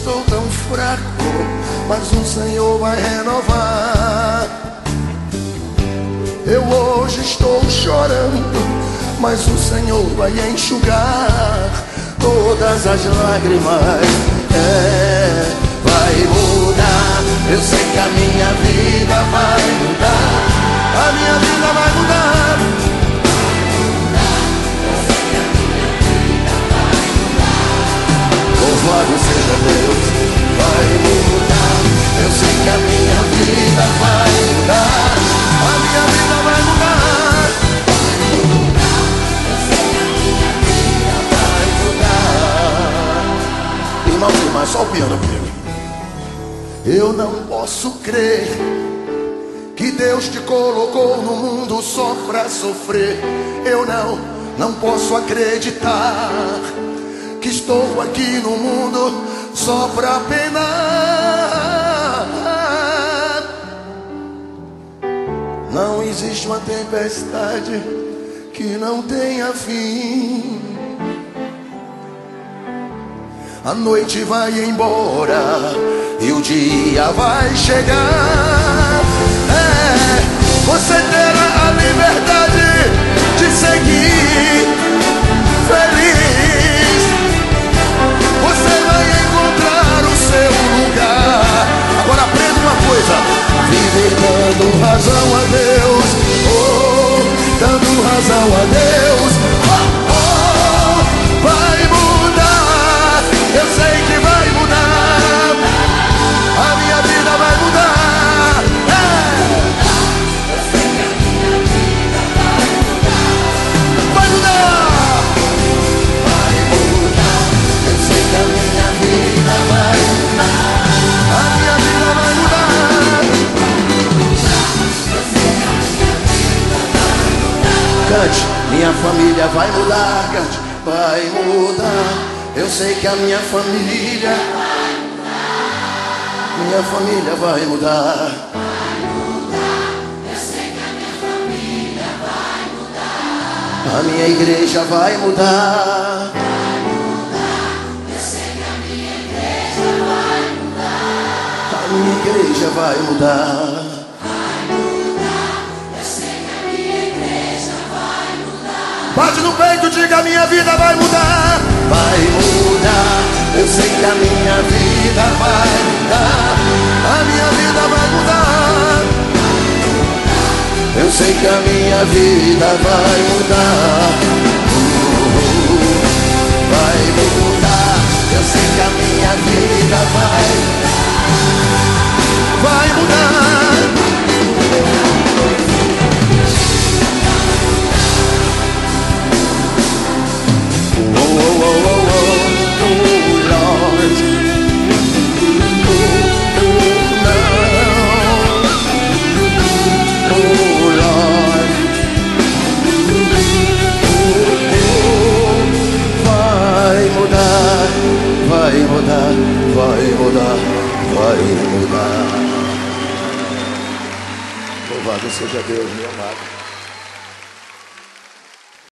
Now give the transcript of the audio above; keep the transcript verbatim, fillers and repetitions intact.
estou tão fraco, mas o Senhor vai renovar. Eu hoje estou chorando, mas o Senhor vai enxugar todas as lágrimas. É, vai mudar. Eu sei que a minha vida vai mudar. A minha vida vai mudar. Eu sei que a minha vida vai mudar. Louvado seja Deus. Vai mudar. Eu sei que a minha vida vai mudar. A minha vida vai mudar. Eu sei que a minha vida vai mudar. Irmãos e irmãs, só o piano comigo. Eu não posso crer que Deus te colocou no mundo só pra sofrer. Eu não, não posso acreditar que estou aqui no mundo só pra penar. Não existe uma tempestade que não tenha fim. A noite vai embora e o dia vai chegar. É, você terá a liberdade de seguir feliz. Você vai encontrar o seu lugar. Agora aprenda uma coisa: viver dando razão a Deus. Oh, dando razão a Deus. Oh, oh, vai mudar. Eu sei que vai mudar. A minha vida vai mudar. É. Eu sei que a minha vida vai mudar. Vai mudar. Vai mudar. Eu sei que a minha vida vai mudar. A minha vida vai mudar. Eu sei que a minha vida vai mudar. Cante, minha família vai mudar. Cante, vai mudar. Eu sei que a minha família Vai mudar. Minha família vai mudar. Vai mudar. Eu sei que a minha família vai mudar. A minha igreja vai mudar. Vai mudar. Eu sei que a minha igreja vai mudar. A minha igreja vai mudar. Vai mudar. Eu sei que a minha igreja vai mudar. Bate no peito, diga: a minha vida vai mudar. Vai mudar. Eu sei que a minha vida vai mudar. A minha vida vai mudar. Eu sei que a minha vida vai mudar. Vai mudar. Eu sei que a minha vida vai Vai mudar. Oh, oh, oh, oh, oh, oh, Lord. Oh, oh, Lord. Oh, Lord. Vai mudar, vai mudar, vai mudar, vai mudar. Louvado seja Deus, meu amado.